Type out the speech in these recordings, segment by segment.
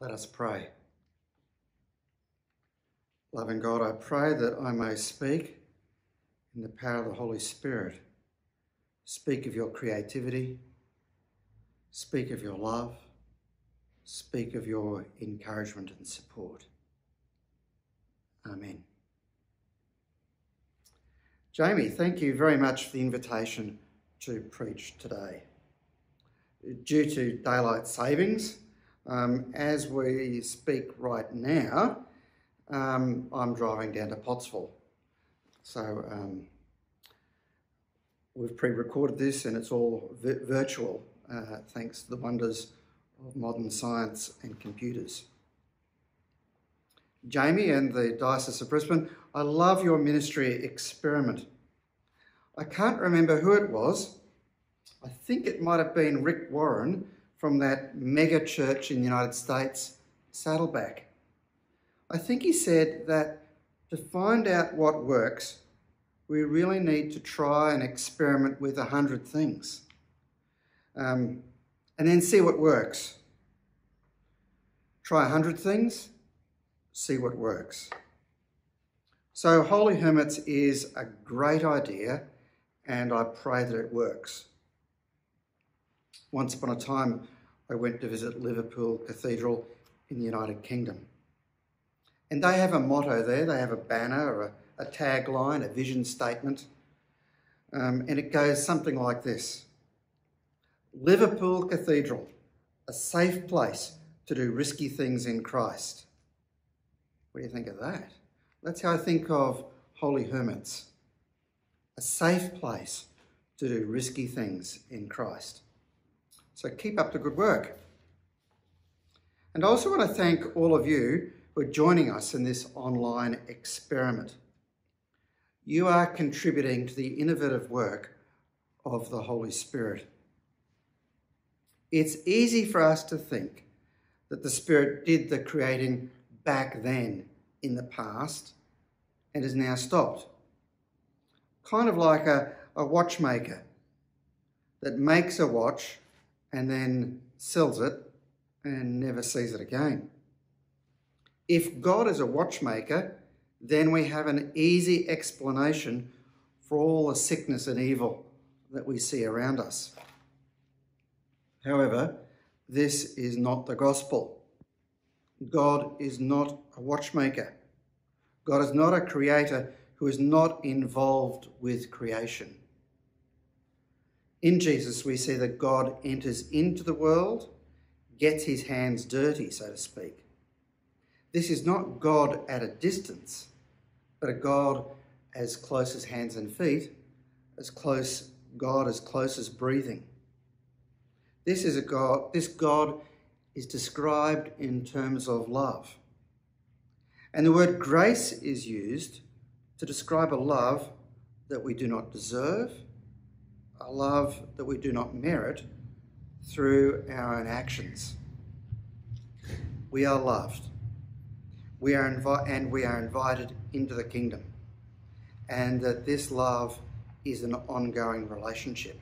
Let us pray. Loving God, I pray that I may speak in the power of the Holy Spirit. Speak of your creativity, speak of your love, speak of your encouragement and support. Amen. Jamie, thank you very much for the invitation to preach today. Due to daylight savings, as we speak right now, I'm driving down to Pottsville. So we've pre-recorded this and it's all virtual, thanks to the wonders of modern science and computers. Jamie and the Diocese of Brisbane, I love your ministry experiment. I can't remember who it was. I think it might have been Rick Warren from that mega church in the United States, Saddleback. I think he said that to find out what works, we really need to try and experiment with 100 things and then see what works. Try 100 things, see what works. So Holy Hermits is a great idea and I pray that it works. Once upon a time, I went to visit Liverpool Cathedral in the United Kingdom. And they have a motto there, they have a banner or a tagline, a vision statement, and it goes something like this: Liverpool Cathedral, a safe place to do risky things in Christ. What do you think of that? That's how I think of Holy Hermits, a safe place to do risky things in Christ. So keep up the good work. And I also want to thank all of you who are joining us in this online experiment. You are contributing to the innovative work of the Holy Spirit. It's easy for us to think that the Spirit did the creating back then in the past and is now stopped. Kind of like a watchmaker that makes a watch and then sells it and never sees it again. If God is a watchmaker, then we have an easy explanation for all the sickness and evil that we see around us. However, this is not the gospel. God is not a watchmaker. God is not a creator who is not involved with creation. In Jesus, we see that God enters into the world, gets his hands dirty, so to speak. This is not God at a distance, but a God as close as hands and feet, God as close as breathing. This God is described in terms of love. And the word grace is used to describe a love that we do not deserve, a love that we do not merit through our own actions. We are loved. We are invited into the kingdom, and that this love is an ongoing relationship.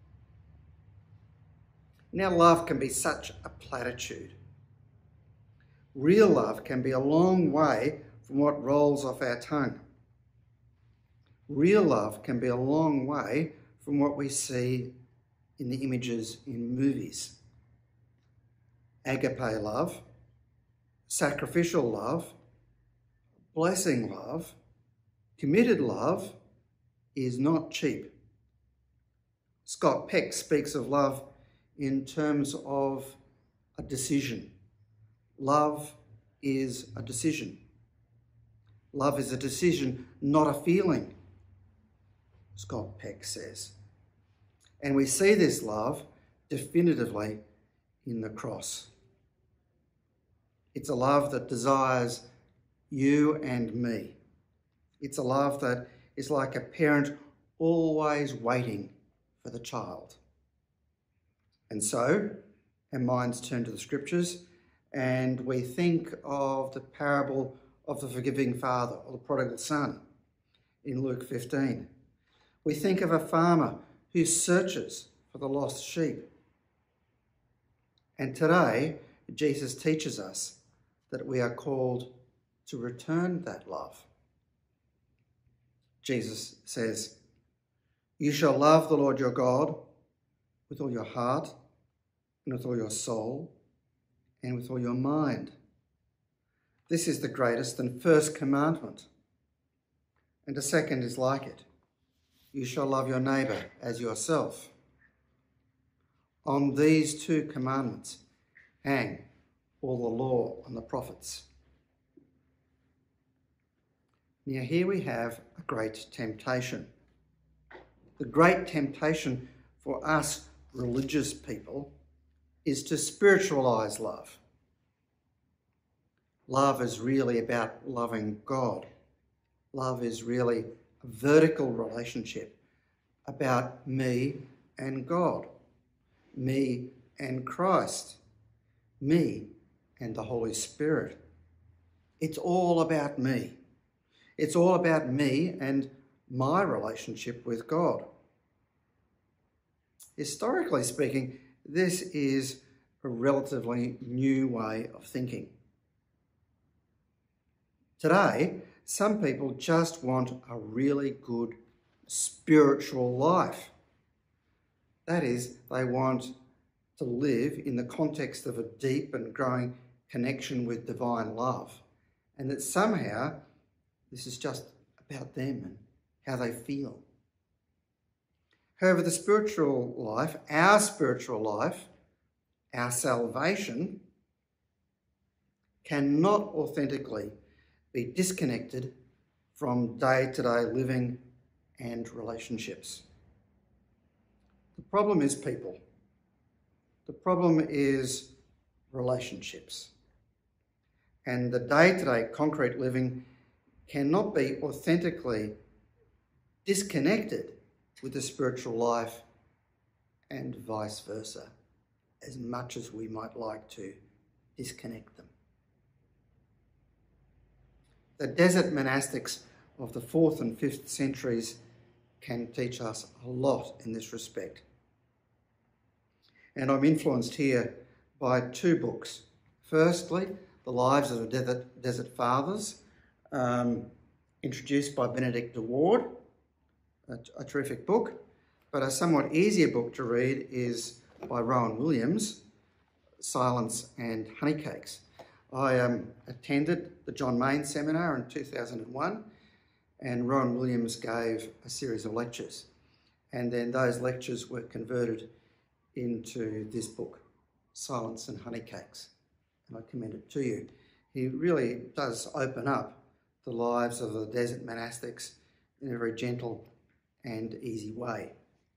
Now, love can be such a platitude. Real love can be a long way from what rolls off our tongue. Real love can be a long way from what we see in the images in movies. Agape love, sacrificial love, blessing love, committed love is not cheap. Scott Peck speaks of love in terms of a decision. Love is a decision. Love is a decision, not a feeling, Scott Peck says. And we see this love definitively in the cross. It's a love that desires you and me. It's a love that is like a parent always waiting for the child. And so our minds turn to the scriptures and we think of the parable of the forgiving father or the prodigal son in Luke 15. We think of a farmer who searches for the lost sheep. And today Jesus teaches us that we are called to return that love. Jesus says, "You shall love the Lord your God with all your heart and with all your soul and with all your mind. This is the greatest and first commandment. And a second is like it. You shall love your neighbour as yourself. On these two commandments hang all the law and the prophets." Now here we have a great temptation. The great temptation for us religious people is to spiritualise love. Love is really about loving God. Love is really a vertical relationship about me and God, me and Christ, me and the Holy Spirit. It's all about me. It's all about me and my relationship with God. Historically speaking, this is a relatively new way of thinking. Today, some people just want a really good spiritual life. That is, they want to live in the context of a deep and growing connection with divine love, and that somehow this is just about them and how they feel. However, the spiritual life, our salvation, cannot authentically be disconnected from day-to-day living and relationships. The problem is people. The problem is relationships. And the day-to-day concrete living cannot be authentically disconnected with the spiritual life, and vice versa, as much as we might like to disconnect them. The desert monastics of the 4th and 5th centuries can teach us a lot in this respect. And I'm influenced here by 2 books. Firstly, The Lives of the Desert Fathers, introduced by Benedict de Ward, a terrific book, but a somewhat easier book to read is by Rowan Williams, Silence and Honeycakes. I attended the John Main seminar in 2001, and Rowan Williams gave a series of lectures, and then those lectures were converted into this book, Silence and Honeycakes, and I commend it to you. He really does open up the lives of the desert monastics in a very gentle and easy way.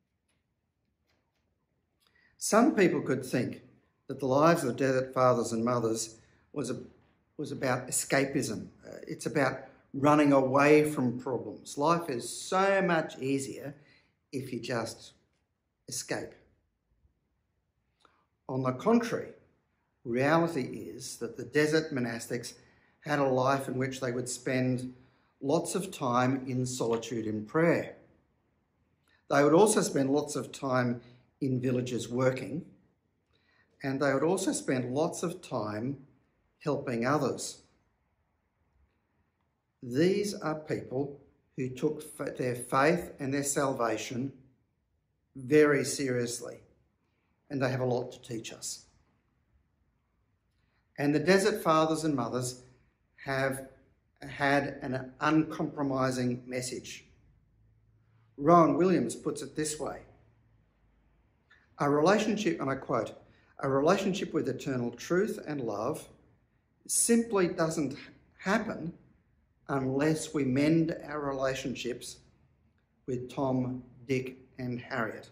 Some people could think that the lives of the desert fathers and mothers was about escapism. It's about running away from problems. Life is so much easier if you just escape. On the contrary, reality is that the desert monastics had a life in which they would spend lots of time in solitude and prayer. They would also spend lots of time in villages working, and they would also spend lots of time helping others. These are people who took their faith and their salvation very seriously, and they have a lot to teach us. And the desert fathers and mothers have had an uncompromising message. Rowan Williams puts it this way: a relationship, and I quote, "A relationship with eternal truth and love simply doesn't happen unless we mend our relationships with Tom, Dick and Harriet."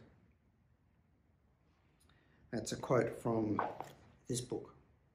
That's a quote from this book.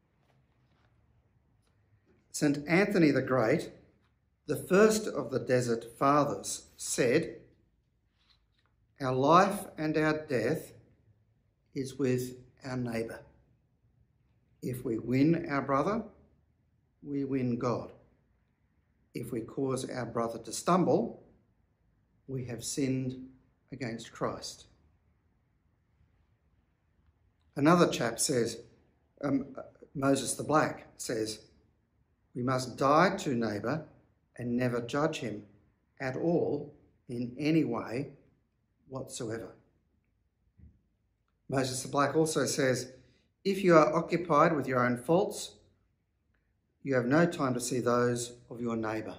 St. Anthony the Great, the first of the desert fathers, said, "Our life and our death is with our neighbour. If we win our brother, we win God. If we cause our brother to stumble, we have sinned against Christ." Another chap says, Moses the Black says, "We must die to neighbour and never judge him at all in any way whatsoever." Moses the Black also says, "If you are occupied with your own faults, you have no time to see those of your neighbour."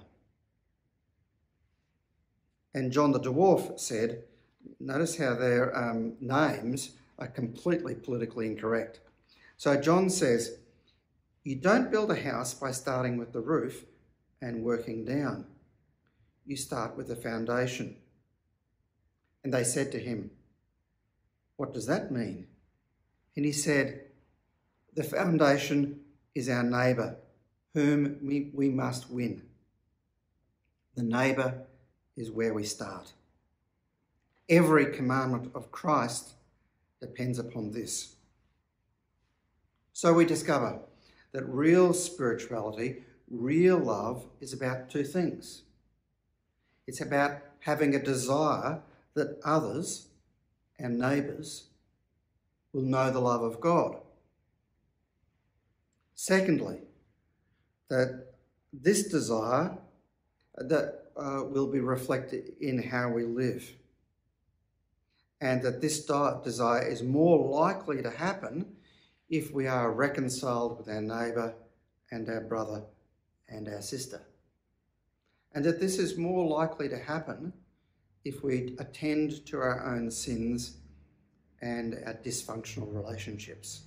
And John the Dwarf said, notice how their names are completely politically incorrect. So John says, "You don't build a house by starting with the roof and working down. You start with the foundation." And they said to him, "What does that mean?" And he said, "The foundation is our neighbour, whom we must win. The neighbour is where we start. Every commandment of Christ depends upon this." So we discover that real spirituality, real love, is about two things. It's about having a desire that others, our neighbours, will know the love of God. Secondly, that this desire will be reflected in how we live, and that this desire is more likely to happen if we are reconciled with our neighbour and our brother and our sister, and that this is more likely to happen if we attend to our own sins and our dysfunctional relationships.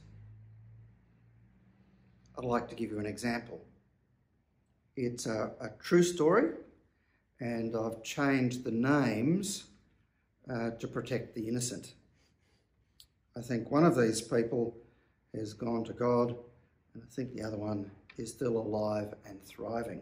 I'd like to give you an example. It's a true story, and I've changed the names to protect the innocent. I think one of these people has gone to God, and I think the other one is still alive and thriving.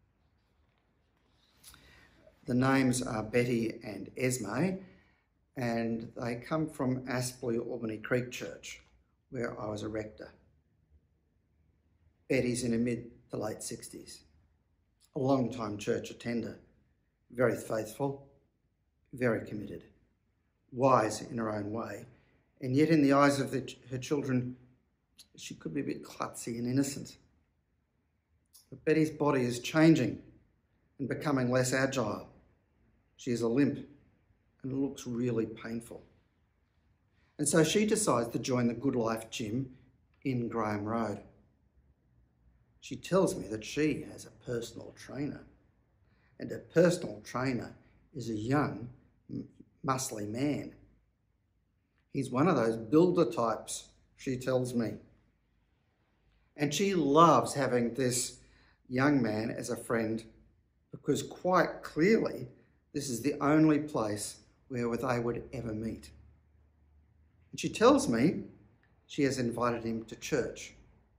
The names are Betty and Esme, and they come from Aspley Albany Creek Church, where I was a rector. Betty's in her mid to late 60s, a long-time church attender, very faithful, very committed, wise in her own way, and yet in the eyes of her children, she could be a bit klutzy and innocent. But Betty's body is changing and becoming less agile. She has a limp and it looks really painful. And so she decides to join the Good Life gym in Graham Road. She tells me that she has a personal trainer, and her personal trainer is a young, muscly man. He's one of those builder types, she tells me. And she loves having this young man as a friend because quite clearly this is the only place where they would ever meet. And she tells me she has invited him to church.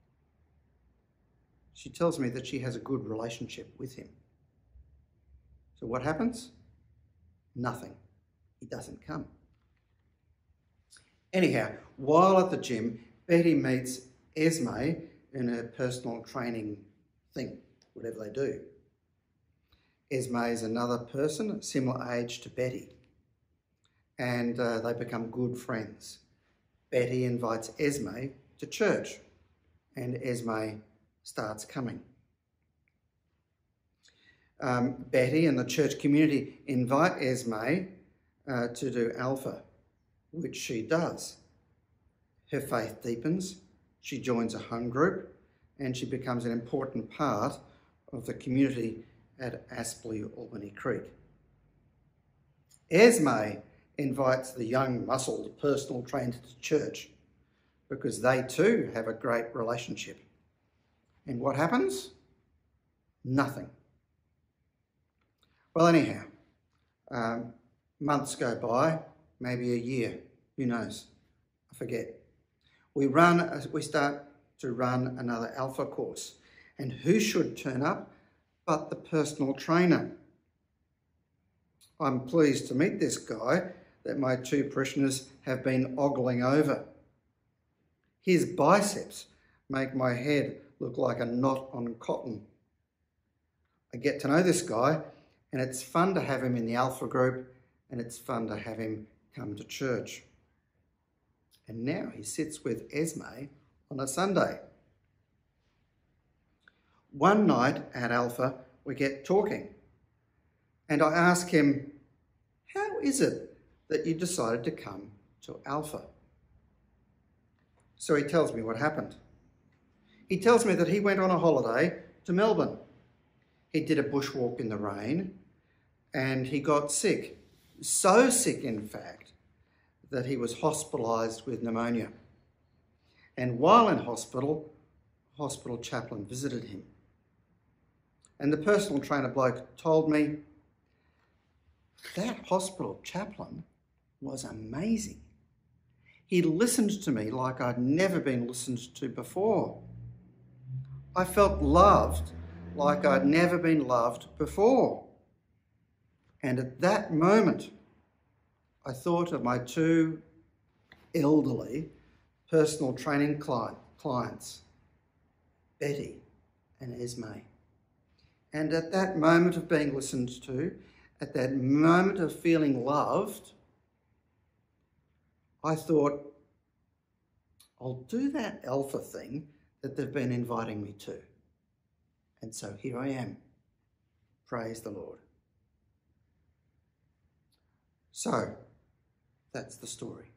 She tells me that she has a good relationship with him. So what happens? Nothing. He doesn't come. Anyhow, while at the gym, Betty meets Esme in her personal training thing, whatever they do. Esme is another person, similar age to Betty, and they become good friends. Betty invites Esme to church, and Esme starts coming. Betty and the church community invite Esme to do Alpha, which she does. Her faith deepens, she joins a home group, and she becomes an important part of the community at Aspley Albany Creek. Esme invites the young, muscled personal trainer to church because they too have a great relationship. And what happens? Nothing. Well, anyhow, months go by, maybe a year, who knows? I forget. We start to run another Alpha course, and who should turn up but the personal trainer? I'm pleased to meet this guy that my two parishioners have been ogling over. His biceps make my head look like a knot on cotton. I get to know this guy, and it's fun to have him in the Alpha group, and it's fun to have him come to church. And now he sits with Esme on a Sunday. one night at Alpha, we get talking, and I ask him, how is it that you decided to come to Alpha? So he tells me what happened. He tells me that he went on a holiday to Melbourne. He did a bushwalk in the rain and he got sick. So sick, in fact, that he was hospitalised with pneumonia. And while in hospital, hospital chaplain visited him. And the personal trainer bloke told me, that hospital chaplain was amazing. He listened to me like I'd never been listened to before. I felt loved like I'd never been loved before. And at that moment, I thought of my two elderly personal training clients, Betty and Esme. And at that moment of being listened to, at that moment of feeling loved, I thought, I'll do that Alpha thing that they've been inviting me to. And so here I am. Praise the Lord. So, that's the story.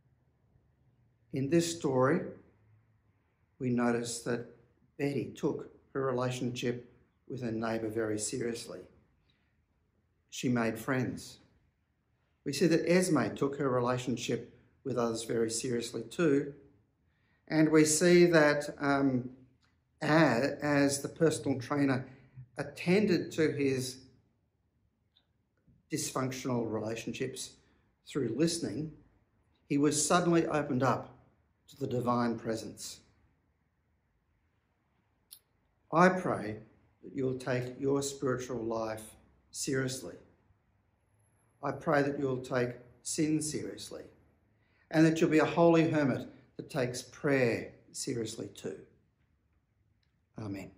In this story, we notice that Betty took her relationship with her neighbour very seriously. She made friends. We see that Esme took her relationship with others very seriously too. And we see that as the personal trainer attended to his dysfunctional relationships through listening, he was suddenly opened up to the divine presence. I pray that you'll take your spiritual life seriously. I pray that you'll take sin seriously, and that you'll be a holy hermit that takes prayer seriously too. Amen.